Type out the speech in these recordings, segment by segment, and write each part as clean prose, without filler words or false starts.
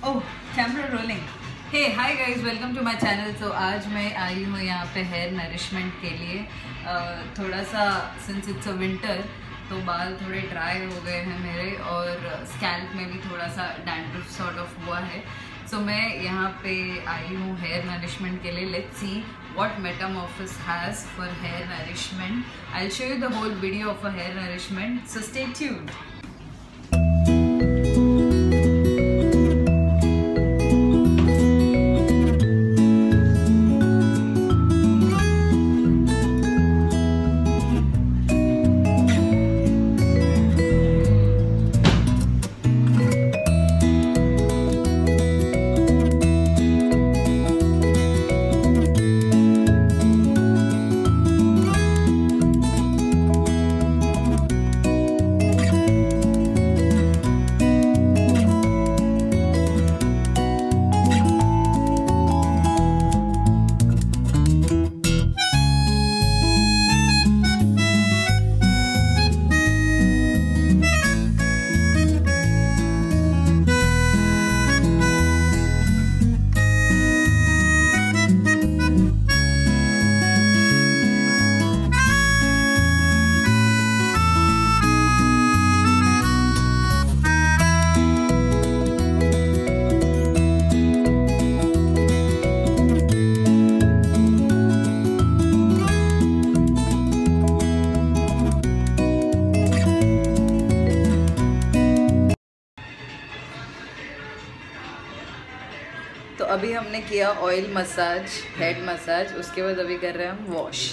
Oh camera rolling. Hey hi guys, welcome to my channel. तो आज मैं आई हूँ यहाँ पे हेयर नरिशमेंट के लिए। थोड़ा सा सिंस इट्स अ विंटर तो बाल थोड़े ड्राई हो गए हैं मेरे और स्कैल्प में भी थोड़ा सा डैंड्रफ सॉर्ट ऑफ हुआ है। सो मैं यहाँ पे आई हूँ हेयर नरिशमेंट के लिए। Let's see what Metamorphosis has for hair nourishment. I'll show you the whole video of a hair nourishment, so stay tuned. तो अभी हमने किया ऑयल मसाज, हेड मसाज, उसके बाद अभी कर रहे हैं हम वॉश।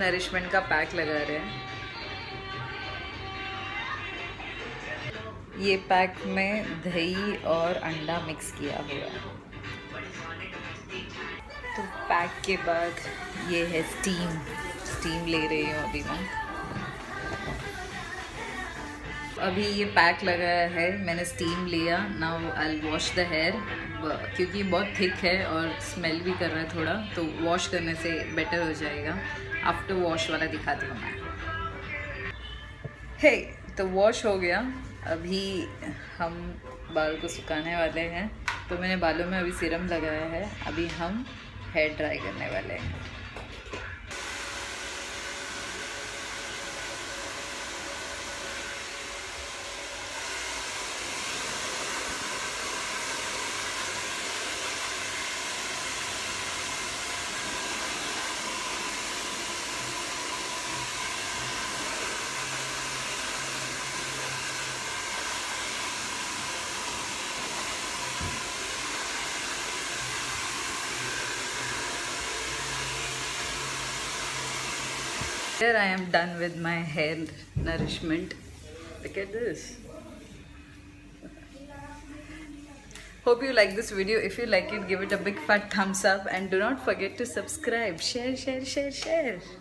नरिशमेंट का पैक लगा रहे हैं। ये पैक में दही और अंडा मिक्स किया हुआ है। तो पैक के बाद ये है स्टीम ले रही हूँ अभी मैं। अभी ये पैक लगाया है, मैंने स्टीम लिया। Now I will wash the hair, क्योंकि बहुत थिक है और स्मेल भी कर रहा है थोड़ा, तो वॉश करने से बेटर हो जाएगा। आफ्टर वॉश वाला दिखाती हूँ मैं। हे, तो वॉश हो गया। अभी हम बाल को सुखाने वाले हैं। तो मैंने बालों में अभी सीरम लगाया है, अभी हम हेयर ड्राई करने वाले हैं। Here I am done with my hair nourishment. Look at this. Hope you like this video. If you like it, give it a big fat thumbs up and do not forget to subscribe. Share.